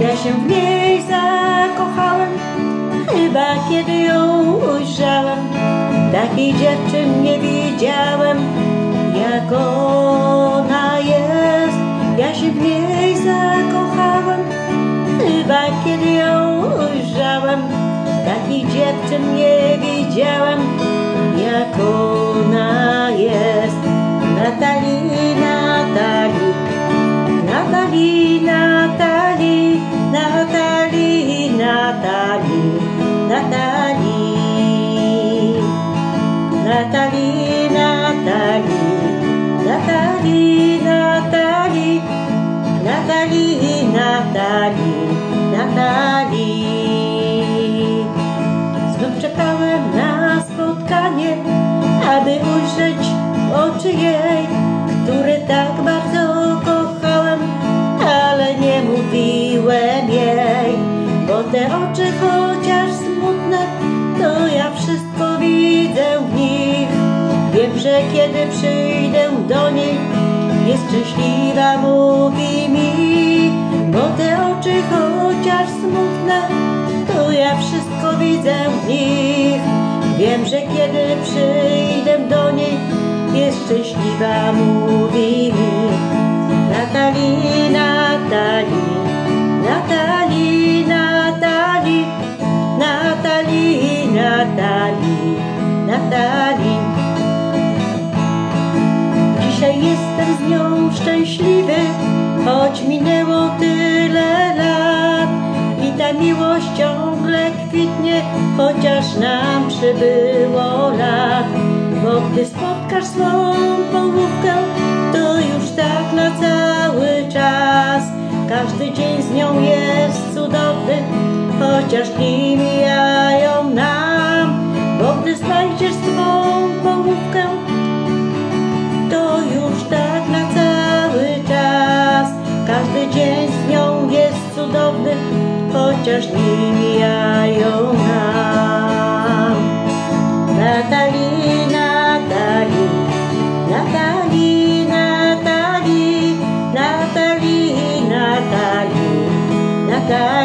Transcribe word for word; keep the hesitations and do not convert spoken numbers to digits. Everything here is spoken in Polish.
Ja się w niej zakochałem, chyba kiedy ją ujrzałem. Takiej dziewczyn nie widziałem, jak ona jest. Ja się w niej zakochałem, chyba kiedy ją ujrzałem. Takich dziewczyn nie widziałem, jak ona jest. Natalii, Natalii, Natalii, Natalii, Natalii, Natalii, Natalii, Natalii, Natalii, Natalii, Natalii, Natalii, Natalii, Natalii. Znów czekałem na spotkanie, aby ujrzeć oczy jej, które tak bardzo kochałem, ale nie mówiłem jej, bo te oczy chociaż smutne, to ja wszystko widzę w nich. Wiem, że kiedy przyjdę do niej, jest szczęśliwa, mówi mi, bo te oczy chociaż smutne, to ja wszystko widzę w nich. Wiem, że kiedy przyjdę do niej, jest szczęśliwa, mówi mi. Natalii, Natalii, Natalii, Natalii, Natalii, Natalii, Natalii. Dzisiaj jestem z nią szczęśliwy, choć minęło tyle lat. I ta miłość ciągle kwitnie, chociaż nam przybyło lat. Bo gdy spotkasz swą połówkę, to już tak na cały czas. Każdy dzień z nią jest cudowny, chociaż dni mijają nam. Bo gdy znajdziesz swą połówkę, to już tak na cały czas. Każdy dzień z nią jest cudowny, chociaż dni mijają nam. Natalii, Natalii, Natalii, Natalii, Natalii, Natalii, Natalii.